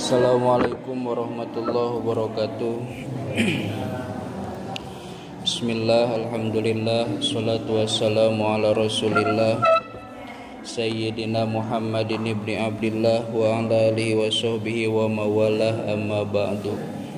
Assalamualaikum warahmatullahi wabarakatuh. Bismillah, alhamdulillah, salatu wassalamu ala rasulillah Sayyidina Muhammadin ibni Abdillah wa ala alihi wa sahbihi wa mawalah, amma ba'du.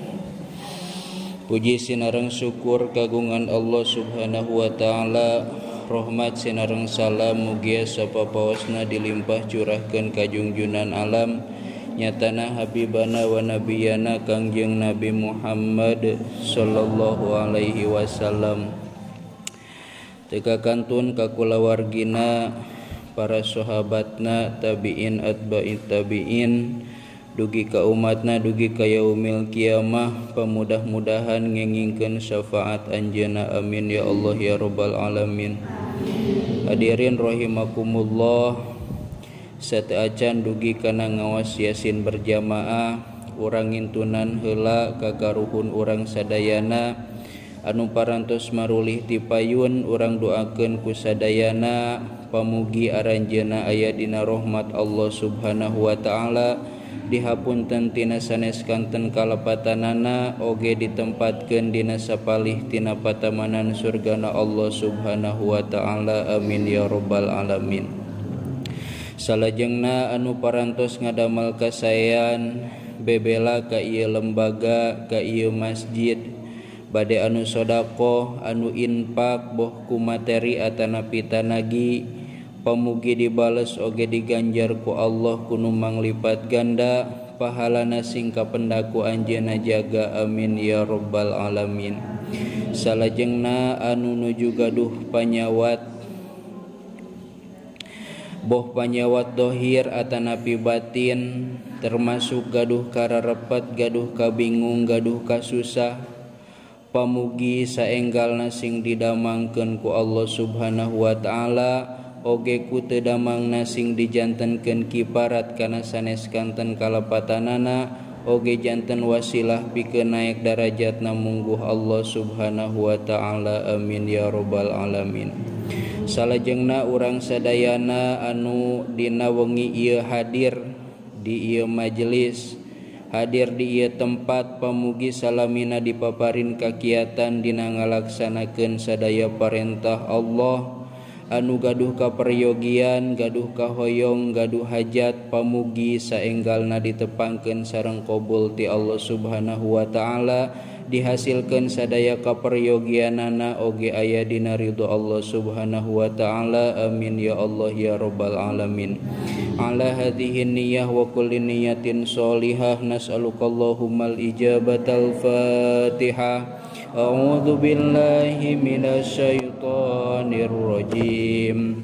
Puji sinareng syukur kagungan Allah subhanahu wa ta'ala, rahmat sinareng salam mugia sapapawasna dilimpah curahkeun ka junjunan alam nyatana habibana wa nabiyana Kangjeng Nabi Muhammad sallallahu alaihi wasallam. Teka kantun ka kulawargina, para sahabatna, tabi'in atba'it tabi'in, dugi ka umatna, dugi ka yaumil kiamah, pamudah-mudahan ngengingkeun syafaat anjeunna, amin ya Allah ya rabbal alamin. Hadirin rahimakumullah, sateuacan dugi kana ngawas yasin berjamaah, urang ngintunan heula kakaruhun urang sadayana anu parantos marulih ti payun, urang doakeun ku sadayana pamugi aranjeunna aya dina rahmat Allah subhanahu wa ta'ala, dihapunten tina sanes kanten kalepatanana, oge ditempatkeun dina sapalih tina patamanan surgana Allah subhanahu wa ta'ala, amin ya rabbal alamin. Salajengna anu parantos ngadamel kasayan bebela ka ieu lembaga, ka ieu masjid, bade anu sodaqoh, anu infak boh ku materi atanapi tanagi, pamugi dibales oge diganjar ku Allah kunu manglipat ganda, pahalana sing kapendaku anjeunna jaga, amin ya rabbal alamin. Salajengna anu nuju gaduh panyawat, boh panyawat dohir atanapi batin, termasuk gaduh kararepet, gaduh kabingung, gaduh kasusah, pamugi saenggalna sing didamangkeun ku Allah subhanahu wa ta'ala, oge ku teu damangna sing dijantenkeun kiparat kana sanes kanten kalepatanana, oge janten wasilah pikeun naek darajatna mungguh Allah subhanahu wa ta'ala, amin ya rabbal alamin. Salajengna urang sadayana anu dina wengi ieu hadir di ieu majelis, hadir di ieu tempat, pamugi salamina dipaparin kakiatan dina ngalaksanakeun sadaya parentah Allah, anu gaduh kaperyogian, gaduh kahoyong, gaduh hajat, pamugi saenggalna ditepangkeun sareng qabul ti Allah subhanahu wa ta'ala, dihasilkeun sadaya kaperyogianana oge aya dina ridho Allah subhanahu wa ta'ala, amin ya Allah ya rabbal alamin. Ala hadhihi niyyah wa kulli niyatin sholihah nas'alukallahummal ijabatal fatihah. A'udzu billahi minasyaitonir rajim.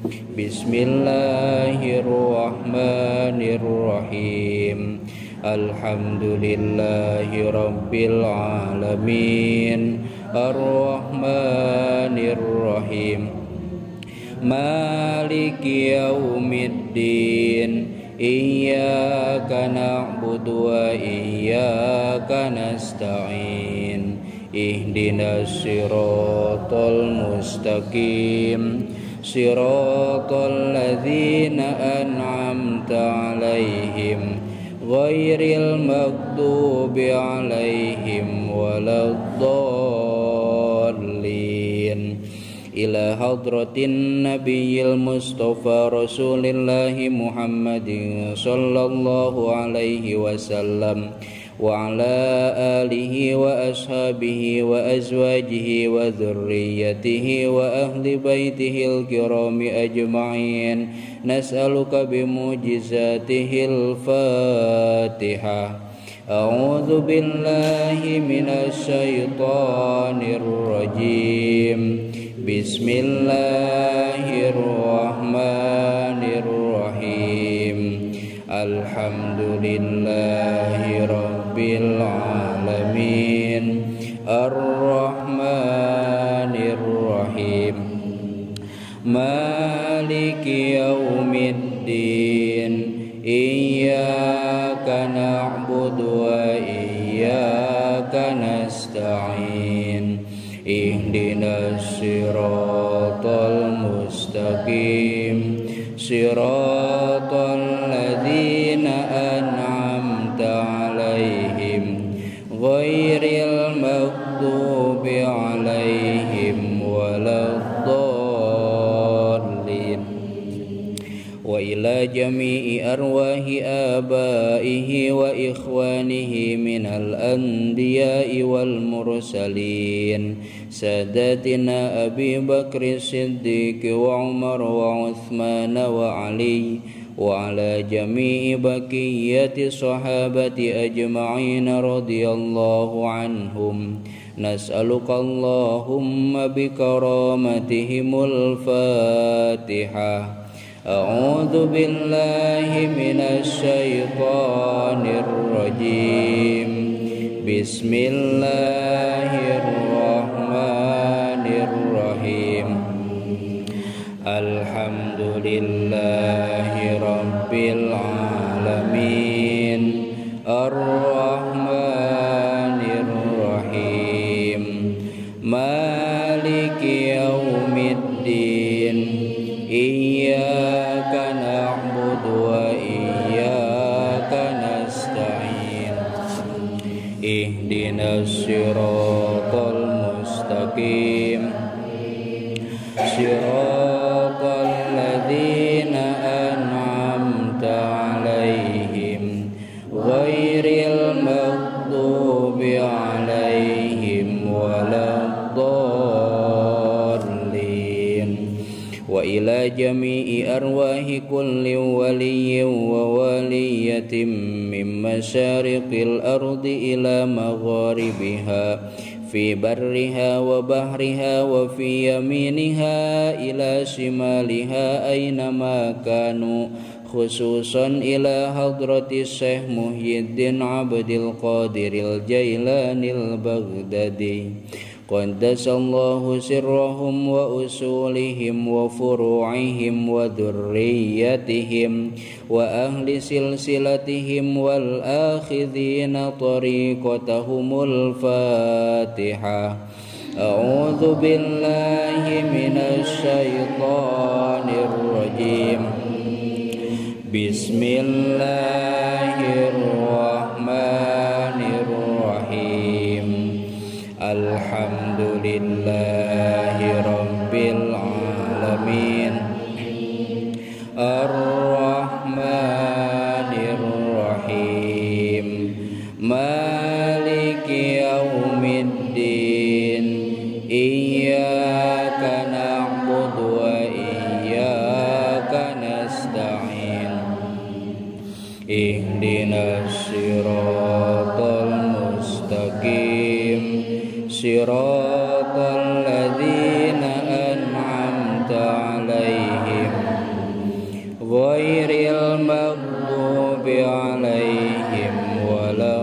Bismillahirrahmanirrahim. Alhamdulillahi rabbil alamin, ar-rahmanir rahim, maliki yaumiddin, iyyaka na'budu wa iyyaka nasta'in, ihdinas siratal mustaqim, siratal ladzina an'amta 'alaihim ghairil maghdubi 'alaihim waladdallin. Ila hadratin nabiyil mustafa rasulillahi Muhammadin sallallahu alaihi wasallam wa ala alihi wa ashabihi wa azwajihi wa dhurriyyatihi wa ahli baitihil kirami ajma'in, nas'aluka bimujizatihil fatihah. A'udzu billahi minasyaitonir rajim. Bismillahirrahmanirrahim. Alhamdulillahi rabbil alamin, ar-rahmanir rahim, maliki yaumiddin, iyyaka na'budu wa iyyaka nasta'in, ihdinas siratal mustaqim, siratal ladzina an'amta آبائه وإخوانه من الأنبياء والمرسلين ساداتنا أبي بكر الصديق وعمر وعثمان وعلي وعلى جميع بقية الصحابة أجمعين رضي الله عنهم. نسألك اللهم بكرامتهم الفاتحة. أعوذ بالله من الشيطان الرجيم. بسم الله الرحمن الرحيم. الحمد لله رب العالمين الرحمن الرحيم مالك يوم الدين إياك نعبد وإياك نستعين اهدنا الصراط المستقيم صراط الذين أنعمت عليهم غير المغضوب عليهم ولا الضالين. وإلى جميع أرواح كل ولي وولية من مشارق الأرض إلى مغاربها في برها وبحرها وفي يمينها إلى شمالها أينما كانوا خصوصا إلى حضرة الشيخ محي الدين عبد القادر الجيلاني البغدادي قدس الله سرهم وأصولهم وفروعهم وذريتهم وأهل سلسلتهم والآخذين طريقتهم الفاتحة. أعوذ بالله من الشيطان الرجيم. بسم الله الرحمن الرحيم. الحمد لله رب العالمين الرحمن الرحيم مالك يوم الدين إياك نعبد وإياك نستعين اهدنا الصراط المستقيم صراط الذين أنعمت عليهم غير المغضوب عليهم ولا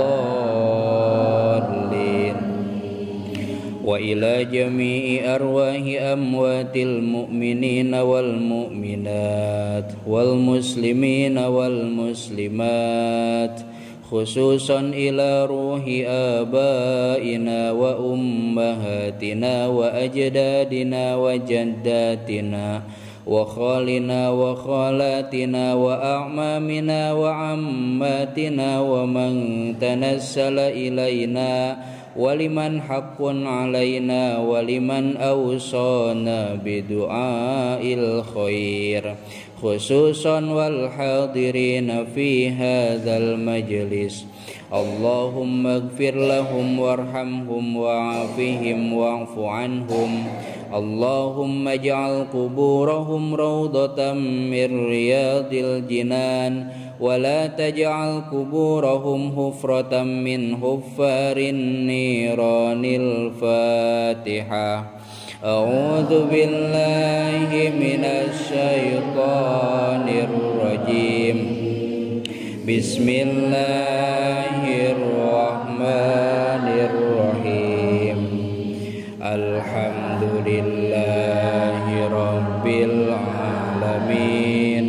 الضالين. وإلى جميع أرواح أموات المؤمنين والمؤمنات والمسلمين والمسلمات خصوصا إلى روح آبائنا وأمهاتنا وأجدادنا وجداتنا وخالنا وخالاتنا وأعمامنا وعماتنا ومن تنسل إلينا ولمن حق علينا ولمن أوصانا بدعاء الخير خصوصا والحاضرين في هذا المجلس. اللهم اغفر لهم وارحمهم وعافهم واعف عنهم. اللهم اجعل قبورهم روضة من رياض الجنان ولا تجعل قبورهم حفرة من حفار النيران. الفاتحة. أعوذ بالله من الشيطان الرجيم. بسم الله الرحمن الرحيم. الحمد لله رب العالمين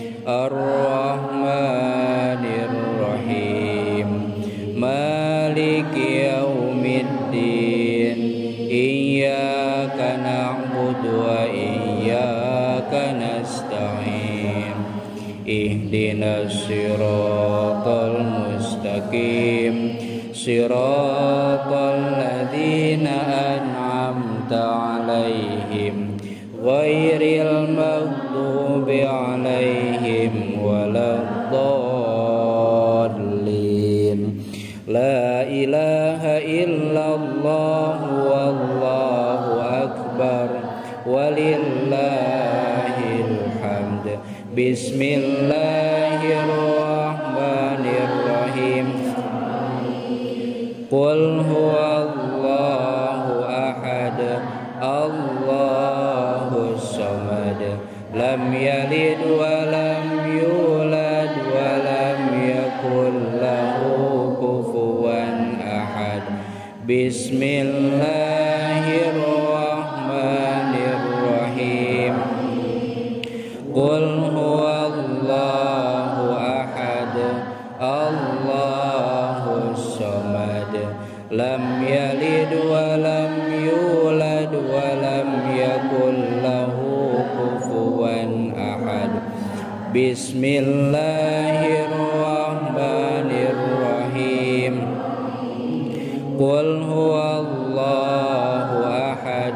الرحمن الرحيم مالك يوم الدين إياك نعبد وإياك نستعين اهدنا الصراط المستقيم صراط الذين أنعمت عليهم غير المغضوب عليهم ولا الضالين. ilaha illallah wallahu akbar walillahil hamd. Bismillahirrahmanirrahim. Qul huwallahu ahad Allahus samad lam yalid wa lam yulad wa lam yakul lahu kufuwan ahad. Bismillahirrahmanirrahim. Qul huwallahu ahad Allahus samad lam yalid wa lam yulad wa lam yakul lahu kufuwan ahad. Bismillahirrahmanirrahim. Qul huwallahu ahad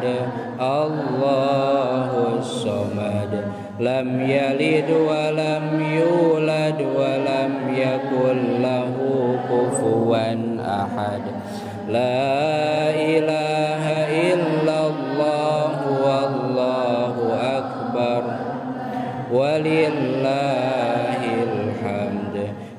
Allahus samad lam yalid wa lam yulad wa lam yakul lahu kufuwan ahad. La ilaha illallah wallahu akbar walillahil hamd.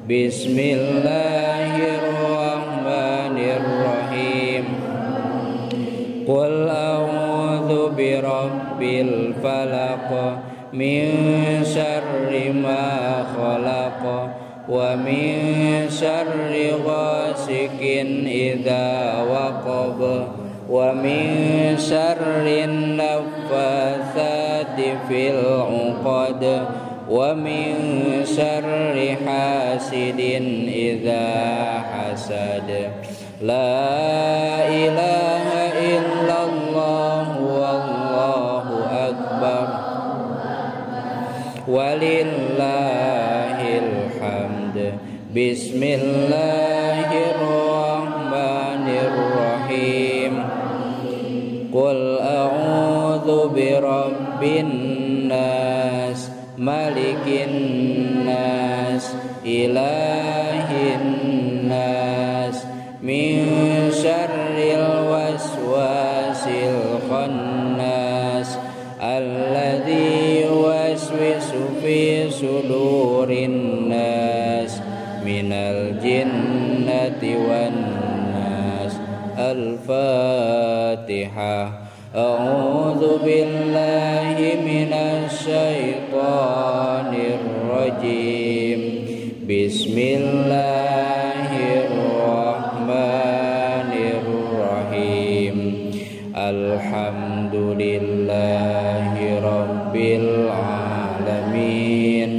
Bismillahirrahmanirrahim. Qul a'udzu birabbil falaq min syarri ma khalaq wa min syarri ghasikin idza waqab wa min syarri naffatsati fil 'uqad wa min syarri hasidin idza hasad. La ilaha illallah wallahu akbar walillahil hamd. Bismillahirrahmanirrahim. Qul a'udzu birabbin nas malikin nas ilahin nas min syarril waswasil khannas alladzi yuwaswisu fi sudurin nas minal jinnati wan nas. Al-Fatihah. A'udzu billahi minasy syaithanir rajim. Bismillahirrahmanirrahim. Alhamdulillahi rabbil alamin.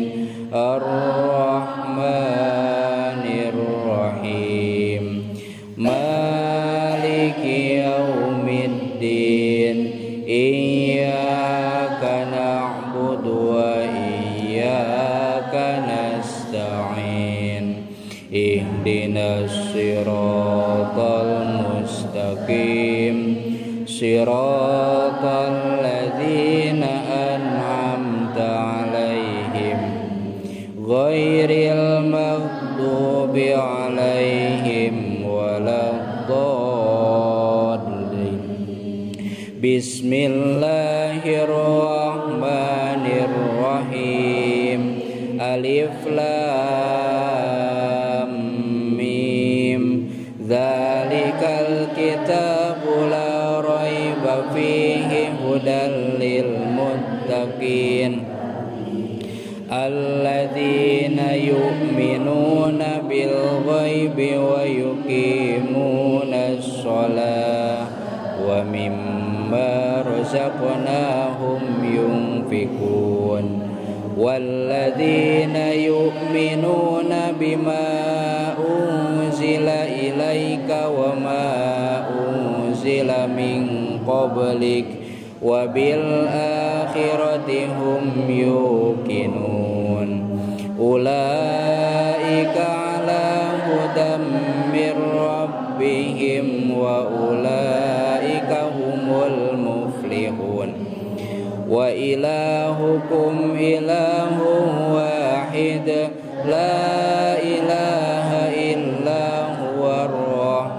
Ar-Rahmanir Rahim. Maliki yaumiddin. Iyyaka na'budu wa iyyaka nasta'in. Ihdinas siratal mustaqim. Siratal ladzina an'amta 'alaihim ghairil maghdubi 'alaihim waladdallin. Bismillahirrahmanirrahim. Alif lam mim. Dzalikal kitabu la raiba fihi hudal lil muttaqin. Alladzina yu'minuna bil ghaibi wa yuqimunas shalah wa mimma razaqnahum yunfikun. Walladzina yu'minuna bima unzila ilaika wa ma unzila min qablik wa bil akhirati hum yuqinun. Ulaika ala hudam mir rabbihim wa ulaika humul muflihun. Wa ilahukum ilahun wahid la ilaha illa huwa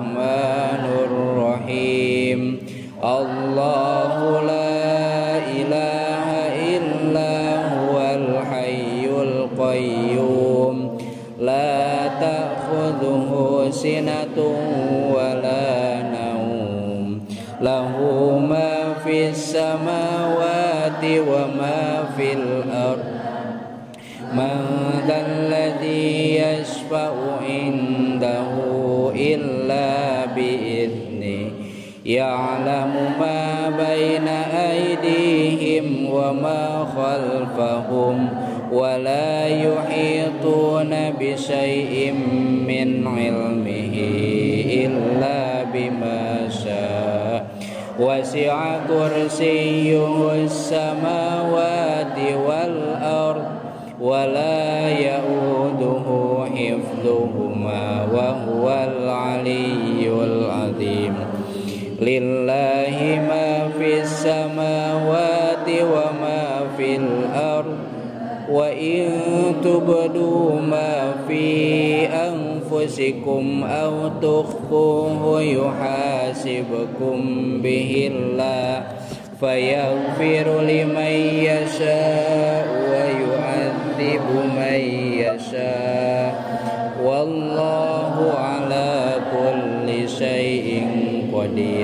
ta'khudhuhu sinatun wa la naum lahu ma fis samawati wa ma fil ardh man dzalladzi yashfa'u indahu illa bi'idznihi ya'lamu ma baina aydihim wa ma khalfahum wa la yuhituna bi syai'in min 'ilmihi illa bima syaa wasi'a kursiyyuhu as-samawati wal ardh wa la ya'uduhu hifdhuhuma wa huwal 'aliyyul 'azim lillahi ma fis samawati wa ma fil ardh wa in tubdu ma fi anfusikum aw tukhfuhu yuhasibkum bihi Allah fayaghfiru liman yasha wa yu'adzibu man yasha wallahu ala kulli syai'in qadir.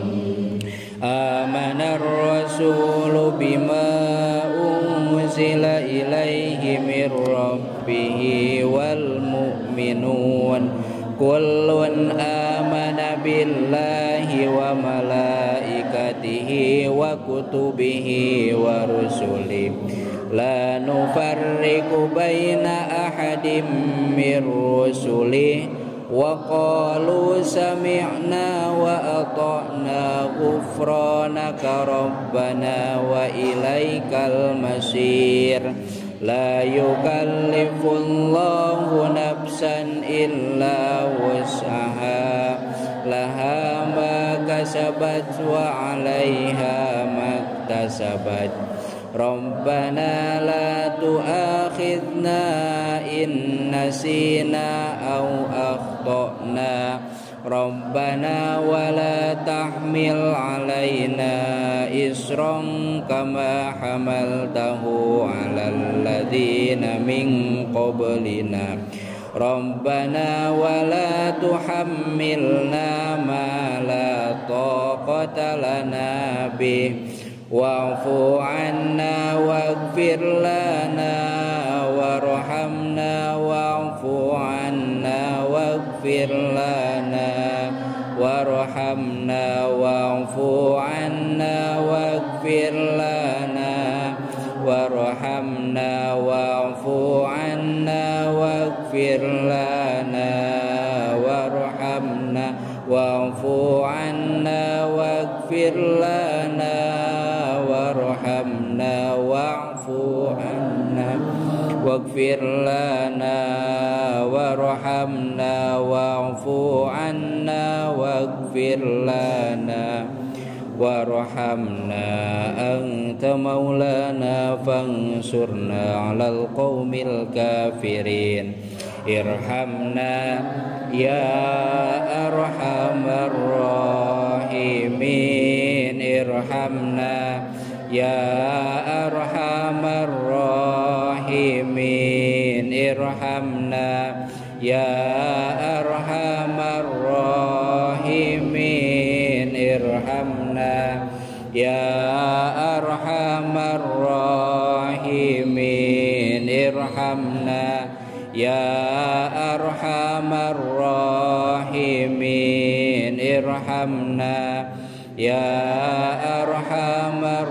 Amanar rasulu bima unzila ilaihi mir rabbih wal mu'minun kullun amana billahi wa malaikatihi wa kutubihi wa rusulihi la nufarriqu baina ahadim mir rusulihi wa qalu sami'na wa ata'na ghufranaka rabbana wa ilaikal masir la yukallifullahu nafsan illa wus'aha laha ma kasabat wa 'alaiha maktasabat Rabbana la tu'akhidna in nasina aw akhtana Rabbana wa la tahmil 'alaina isran kama hamaltahu 'alal ladzina min qablina Rabbana wa la tuhammilna ma la taqata lana bih wa'fu 'anna waghfir lana warhamna wa'fu 'anna waghfir lana warhamna wa'fu 'anna waghfir lana warhamna wa'fu 'anna waghfir lana warhamna wa'fu 'anna waghfir lana warhamna wa'fu 'anna waghfir lana warhamna wa'fu 'anna waghfir lana warhamna anta maulana fansurna 'alal qaumil kafirin irhamna ya arhamar rahimin irhamna ya arhamar rahimin irhamna ya arhamar rahimin irhamna ya arhamar rahimin irhamna ya arhamar rahimin irhamna ya arhamar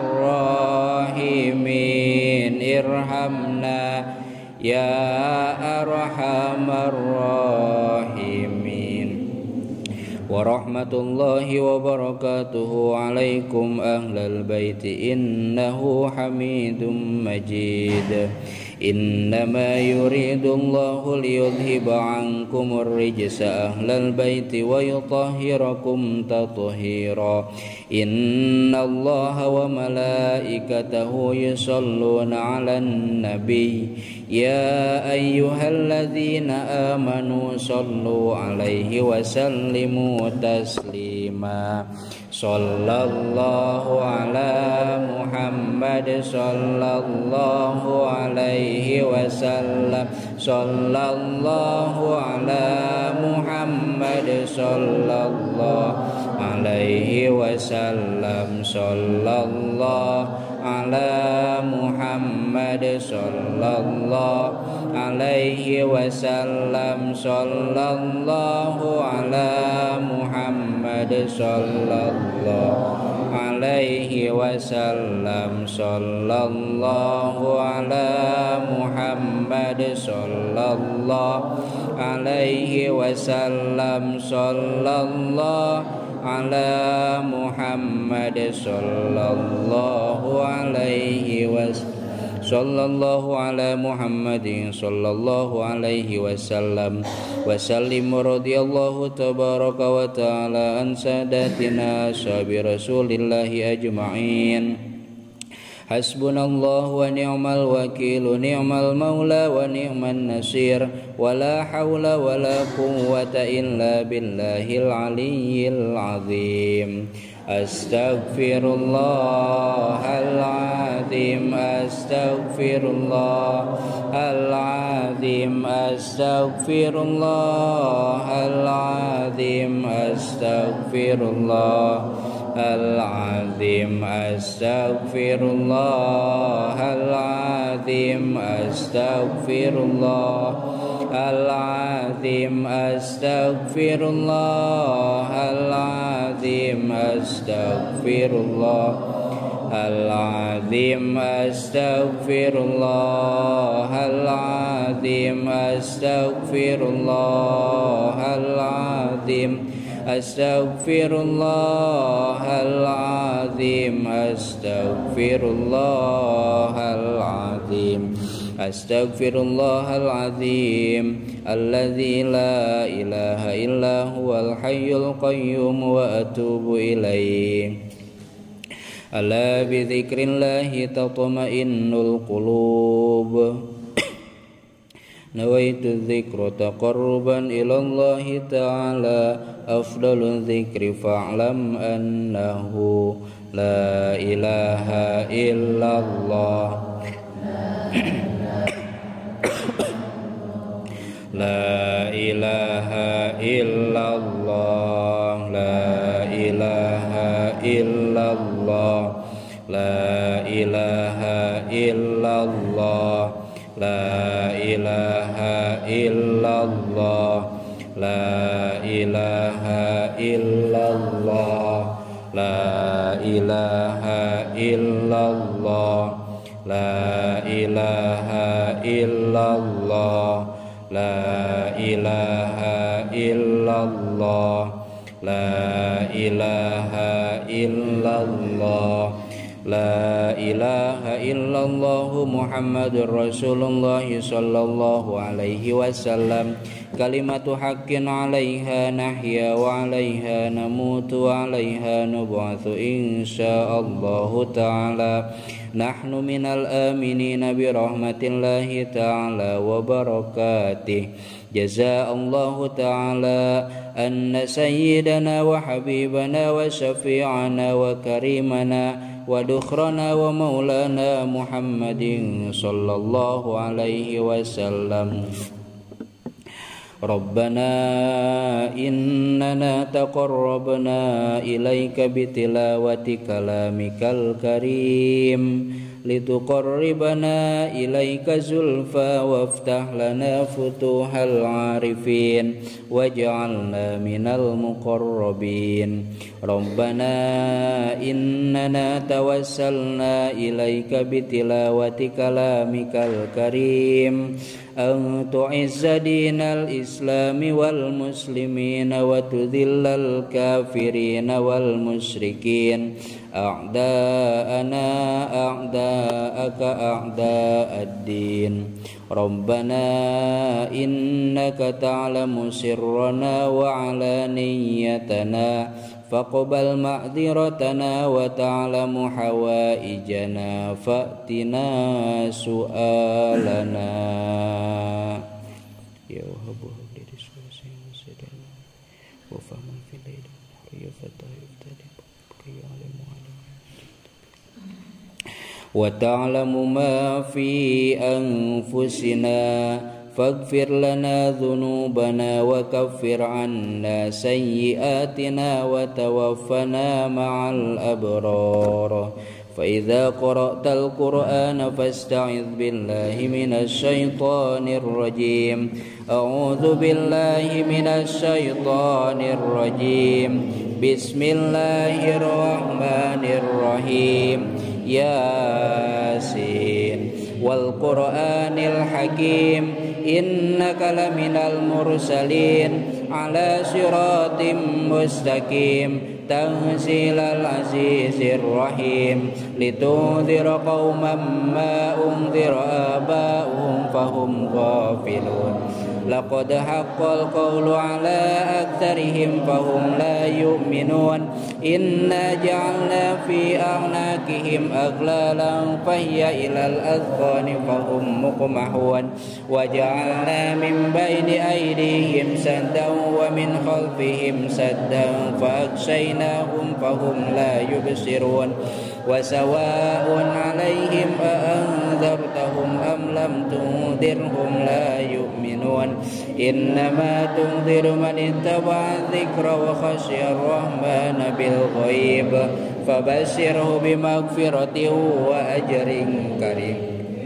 rahimin irhamna ya arhamar rahimin. Warahmatullahi wabarakatuhu alaikum ahlal baiti innahu hamidum majid. Innama yuridullahu liyudhiba ankumur rijsa ahlal baiti wa yutahhirakum tathhira. Innallaha wa malaikatahu yusalluna 'alan nabiy ya ayyuhalladzina amanu sallu 'alaihi wa sallimu taslima. Sallallahu ala Muhammad sallallahu alaihi wasallam. Sallallahu ala Muhammad sallallahu alaihi wasallam. Sallallahu ala Muhammad sallallahu alaihi wasallam. Sallallahu ala Muhammad sallallahu alaihi wasallam. Sallallahu ala Muhammad sallallahu alaihi wasallam. Sallallahu ala Muhammad sallallahu alaihi wasallam. Sallallahu ala Muhammadin sallallahu alaihi wasallam wa sallim radhiyallahu tabaraka wa ta'ala an sadatina ashabi rasulillahi ajma'in. Hasbunallahu wa ni'mal wakil, ni'mal maula wa ni'man nasir, wa la hawla wa la quwwata illa billahil aliyyil azim. Astaghfirullahaladzim, astaghfirullahaladzim, astaghfirullahaladzim, astaghfirullahaladzim, astaghfirullahaladzim, astaghfirullahaladzim, astaghfirullahaladzim, astaghfirullahaladzim, astaghfirullahaladzim, astaghfirullahaladzim, astaghfirullahaladzim, astaghfirullahaladzim, astaghfirullahaladzim, alladzi la ilaha illa huwal hayyul qayyum wa atubu ilaih. Ala bi dzikrillahi tatma'innul qulub. Nawaitu dzikra taqarruban ilallahi ta'ala. Afdalul dzikri fa'lam annahu la ilaha illallah. La ilaha illallah, la ilaha illallah, la ilaha illallah, la ilaha illallah, la ilaha illallah, la ilaha illallah, la ilaha illallah, la ilaha illallah, la ilaha illallah, la ilaha illallah Muhammadur Rasulullah sallallahu alaihi wasallam. Kalimatu haqqin 'alaiha nahya wa 'alaiha namutu wa 'alaiha nub'atsu insyaallahu ta'ala. Nahnu minal aminina bi rahmatillahi ta'ala wa barakatih. Jazaallahu ta'ala anna sayyidana wa habibana wa syafi'ana wa karimana wa dukhrana wa maulana Muhammadin sallallahu alaihi wasallam. Rabbana innana taqarrabna ilaika bitilawati kalamikal karim lituqarribana ilaika zulfa waftah lana futuhal arifin waj'alna minal muqarrabin. Rabbana innana tawassalna ilaika bitilawati kalamikal karim an tu'izza dinal islami wal muslimina wa tudhillal kafirina wal musyrikin a'da'ana a'da'aka a'da'ad-din. Rabbana innaka ta'lamu sirrana wa 'alaniyatana faqbal ma'dziratana wa ta'lamu hawaijana fa'tina su'alana. Ya wahabu habli rizqi wasidana wa fahman fil laili ya fatah yuftadi qiyalamu wa ta'lamu ma fi anfusina فاغفر لنا ذنوبنا وكفر عنا سيئاتنا وتوفنا مع الأبرار فإذا قرأت القرآن فاستعذ بالله من الشيطان الرجيم أعوذ بالله من الشيطان الرجيم بسم الله الرحمن الرحيم ياسين والقرآن الحكيم إنك لمن المرسلين على صراط مستقيم تنزيل العزيز الرحيم لتنذر قوما ما أنذر آباؤهم فهم غافلون لقد حق القول على أكثرهم فهم لا يؤمنون إنا جعلنا في أعناقهم أغلالا فهي إلى الأذقان فهم مقمحون وجعلنا من بين أيديهم سدا ومن خلفهم سدا فأغشيناهم فهم لا يبصرون وسواء عليهم أأنذرتهم أم لم تنذرهم لا يؤمنون إنما تنذر من اتبع الذكر وخشي الرحمن بالغيب فبشره بمغفرة وأجر كريم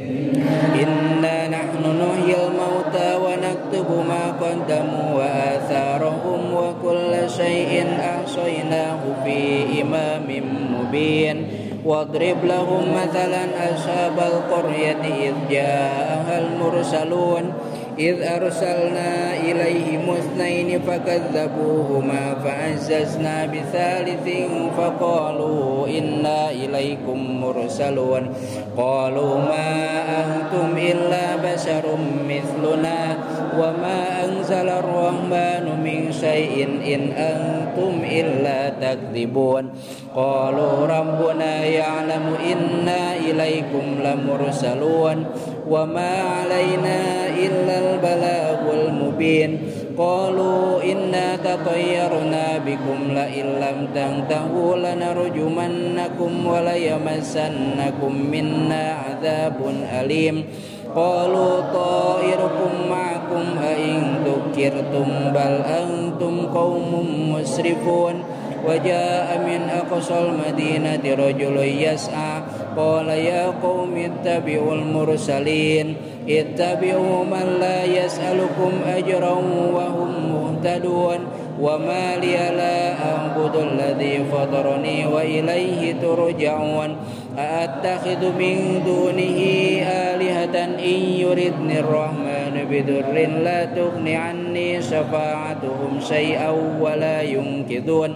إنا نحن نحيي الموتى ونكتب ما قدموا وآثارهم وكل شيء أحصيناه في إمام مبين واضرب لهم مثلا أصحاب القرية إذ جاءها المرسلون إذ أرسلنا إليهم اثنين فكذبوهما فعززنا بثالث فقالوا إنا إليكم مرسلون قالوا ما أنتم إلا بشر مثلنا وما أنزل الرحمن من شيء إن أنتم إلا تكذبون قالوا ربنا يعلم إنا إليكم لمرسلون وما علينا إلا البلاغ المبين قالوا إنا تطيرنا بكم لئن لم تنتهوا لنرجمنكم وليمسنكم منا عذاب أليم قالوا طائركم معكم أئن ذكرتم بل أنتم قوم مسرفون وجاء من أقصى المدينة رجل يسعى قال يا قوم اتبعوا المرسلين اتبعوا من لا يسألكم أجرا وهم مهتدون وما لي لا أعبد الذي فطرني وإليه ترجعون أأتخذ من دونه آلهة إن يردني الرحمن بضر لا تغن عني شفاعتهم شيئا ولا ينقذون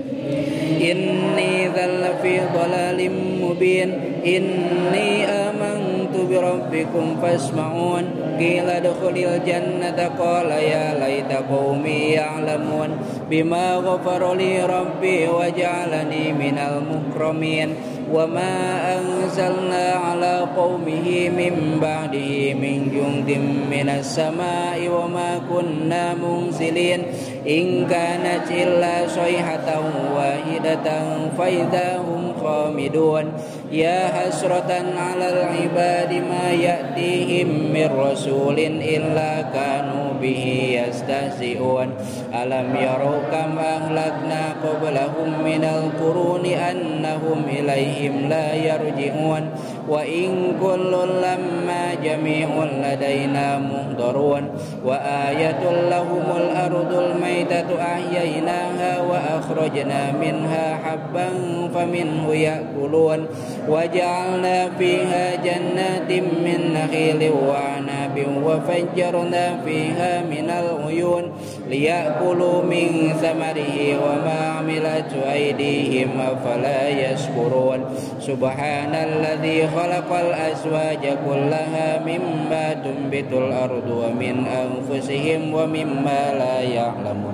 إني ذل في ضلال مبين إني آمنت بربكم فاسمعون قيل ادخل الجنة قال يا ليت قومي يعلمون بما غفر لي ربي وجعلني من المكرمين وما أنزلنا على قومه من بعده من جند من السماء وما كنا منزلين إن كانت إلا صيحة واحدة فإذا هم خامدون يا حسرة على العباد ما يأتيهم من رسول إلا كانوا به يستهزئون ألم يروا كم أهلكنا قبلهم من القرون أنهم إليهم لا يرجعون وإن كل لما جميع لدينا محضرون وآية لهم الأرض الميتة أحييناها وأخرجنا منها حبا فمنه يأكلون وجعلنا فيها جنات من نخيل وعناب وفجرنا فيها من العيون ليأكلوا من ثمره وما عملت أيديهم أفلا يشكرون سبحان الذي خلق الأزواج كلها مما تنبت الأرض ومن أنفسهم ومما لا يعلمون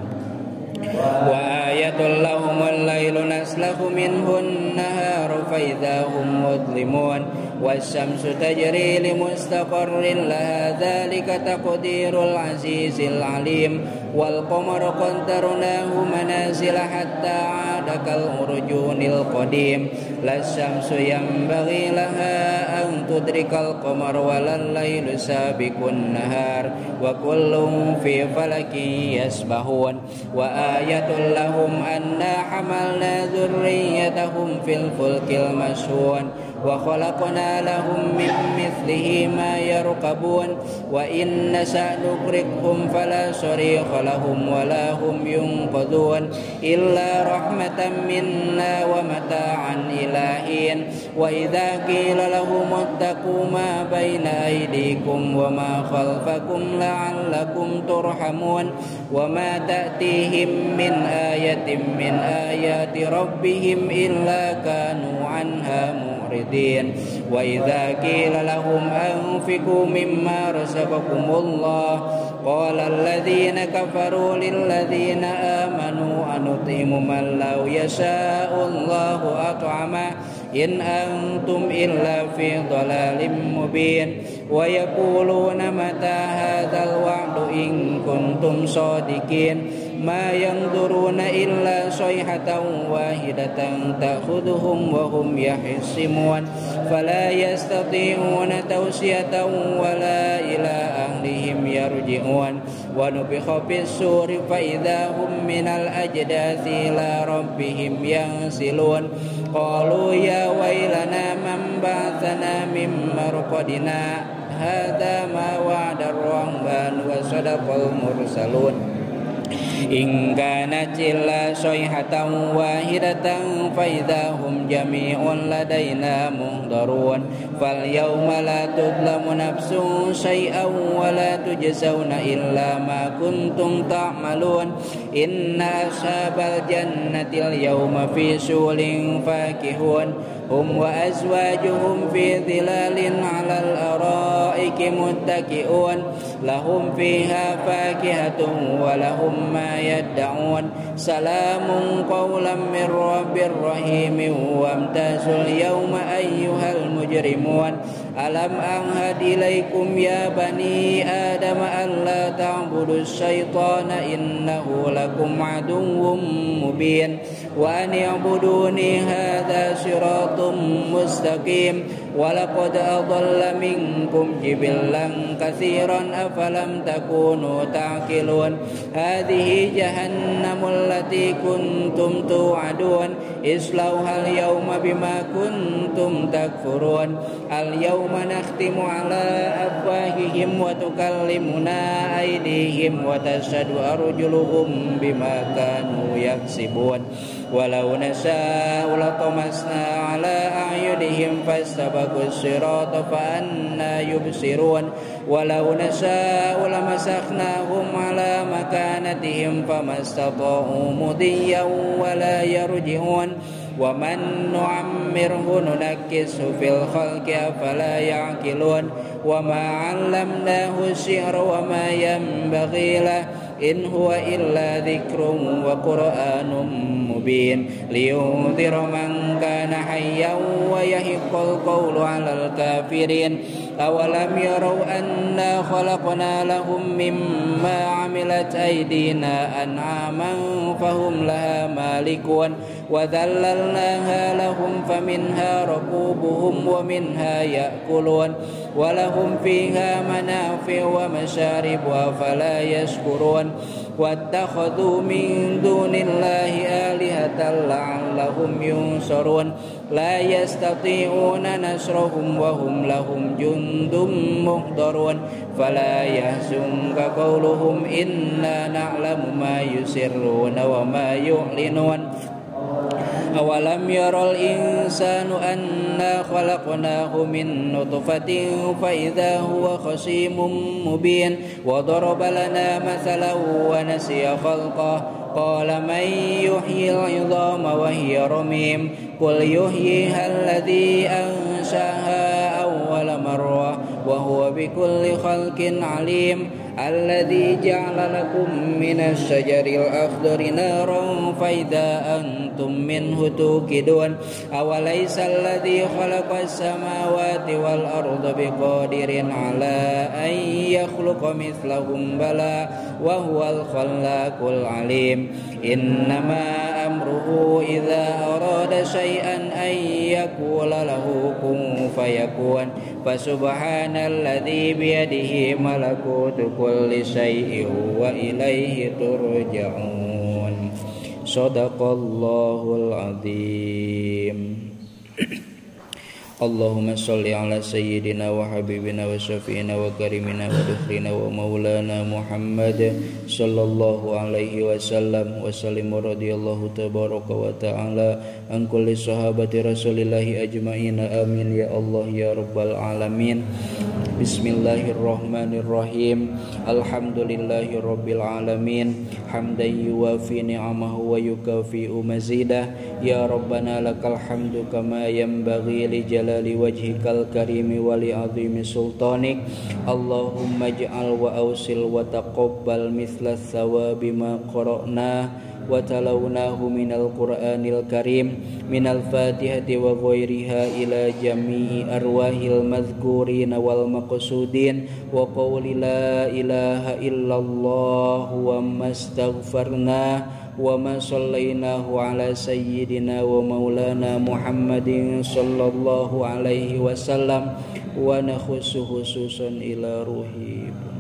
وآية لهم الليل نسلخ منه النهار فإذا هم مظلمون والشمس تجري لمستقر لها ذلك تقدير العزيز العليم والقمر قدرناه منازل حتى عاد كالأرجون القديم لا الشمس ينبغي لها أن تدرك القمر ولا الليل سابق النهار وكل في فلك يسبحون وآية لهم أنا حملنا ذريتهم في الفلك المشحون وخلقنا لهم من مثله ما يركبون وإن نشأ نغرقهم فلا صريخ لهم ولا هم ينقذون إلا رحمة منا ومتاعا إلى حين وإذا قيل لهم اتقوا ما بين أيديكم وما خلفكم لعلكم ترحمون وما تأتيهم من آية من آيات ربهم إلا كانوا عنها معرضين وإذا قيل لهم أنفقوا مما رزقكم الله قال الذين كفروا للذين آمنوا أنطعم من لو يشاء الله أطعمه إن أنتم إلا في ضلال مبين ويقولون متى هذا الوعد إن كنتم صادقين ما ينظرون إلا صيحة واحدة تأخذهم وهم يخصمون فلا يستطيعون توصية ولا إلى أهلهم يرجعون ونفخ في الصور فإذا هم من الأجداث إلى ربهم ينسلون قالوا يا ويلنا من بعثنا من مرقدنا هذا ما وعد الرحمن وصدق المرسلون إن كانت إلا صيحة واحدة فإذا هم جميع لدينا محضرون فاليوم لا تظلم نفس شيئا ولا تجزون إلا ما كنتم تعملون إن أصحاب الجنة اليوم في شغل فاكهون هم وأزواجهم في ظلال على الأرائك متكئون لهم فيها فاكهة ولهم ما يدعون سلام قولا من رب رحيم وامتازوا اليوم أيها المجرمون ألم أعهد إليكم يا بني آدم ألا تعبدوا الشيطان إنه لكم عدو مبين وأن اعبدوني هذا صراط مستقيم ولقد أضل منكم جبلا كثيرا أفلم تكونوا تعقلون هذه جهنم التي كنتم توعدون اصلوها اليوم بما كنتم تكفرون اليوم نختم على أفواههم وتكلمنا أيديهم وتشهد أرجلهم بما كانوا يكسبون ولو نشاء لطمسنا على أعينهم فاستبقوا الصراط فأنى يبصرون ولو نشاء لمسخناهم على مكانتهم فما استطاعوا مضيا ولا يرجعون ومن نعمره ننكسه في الخلق أفلا يعقلون وما علمناه الشعر وما ينبغي له إن هو إلا ذكر وقرآن مبين لينذر من كان حيا ويحق القول على الكافرين أولم يروا أنا خلقنا لهم مما عملت أيدينا أنعاما فهم لها مالكون وذللناها لهم فمنها ركوبهم ومنها يأكلون ولهم فيها منافع ومشارب أفلا يشكرون واتخذوا من دون الله آلهة لعلهم ينصرون لا يستطيعون نصرهم وهم لهم جند محضرون فلا يحزنك قولهم إنا نعلم ما يسرون وما يعلنون أولم يرى الإنسان أنا خلقناه من نطفة فإذا هو خصيم مبين وضرب لنا مثلا ونسي خلقه قال من يحيي العظام وهي رميم قل يحييها الذي أنشأها أول مرة وهو بكل خلق عليم الذي جعل لكم من الشجر الأخضر نارا فإذا أنتم منه توقدون أوليس الذي خلق السماوات والأرض بقادر على أن يخلق مثلهم بلى وهو الخلاق العليم إنما أمره إذا أراد شيئا أن يقول له كن فيكون فسبحان الذي بيده ملكوت كل شيء وإليه ترجعون صدق الله العظيم اللهم صل على سيدنا وحبيبنا وشفينا وكريمنا ودخرنا ومولانا محمد صلى الله عليه وسلم وسلم رضي الله تبارك وتعالى عن كل صحابة رسول الله أجمعين آمين يا الله يا رب العالمين بسم الله الرحمن الرحيم الحمد لله رب العالمين حمدا يوافي نعمه ويكافئ مزيده يا ربنا لك الحمد كما ينبغي لجلال وجهك الكريم ولعظيم سلطانك اللهم اجعل وأوصل وتقبل مثل الثواب ما قرأناه وتلوناه من القرآن الكريم من الفاتحة وغيرها إلى جميع أرواح المذكورين والمقصودين وقول لا إله إلا الله وما استغفرناه وما صليناه على سيدنا ومولانا محمد صلى الله عليه وسلم ونخص خصوصا إلى روحي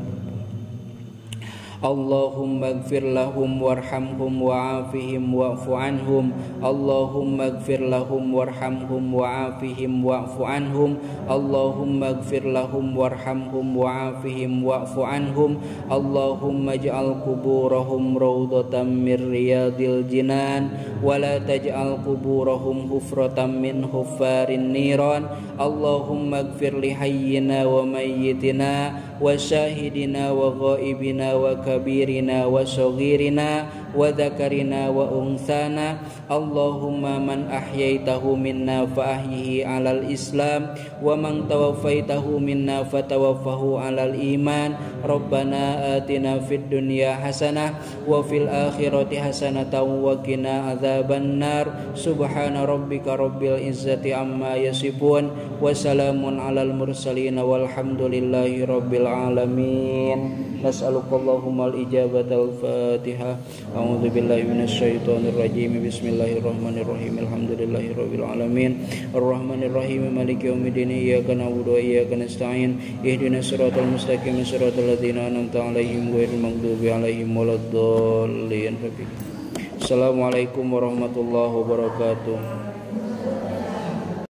اللهم اغفر لهم وارحمهم وعافهم واعف عنهم اللهم اغفر لهم وارحمهم وعافهم واعف عنهم اللهم اغفر لهم وارحمهم وعافهم واعف عنهم اللهم اجعل قبورهم روضة من رياض الجنان ولا تجعل قبورهم حفرة من حفار النيران اللهم اغفر لحينا وميتنا وشاهدنا وغائبنا وكبيرنا وصغيرنا وذكرنا وأنثانا اللهم من أحييته منا فأحيه على الإسلام ومن توفيته منا فتوفه على الإيمان ربنا آتنا في الدنيا حسنة وفي الآخرة حسنة وقنا عذاب النار سبحان ربك رب العزة عما يصفون وسلام على المرسلين والحمد لله رب العالمين نسألك اللهم الإجابة الفاتحة أعوذ بالله من الشيطان الرجيم بسم الله الرحمن الرحيم الحمد لله رب العالمين الرحمن الرحيم مالك يوم الدين إياك نعبد وإياك نستعين اهدنا الصراط المستقيم صراط الذين أنعمت عليهم غير المغضوب عليهم ولا الضالين Assalamualaikum warahmatullahi wabarakatuh.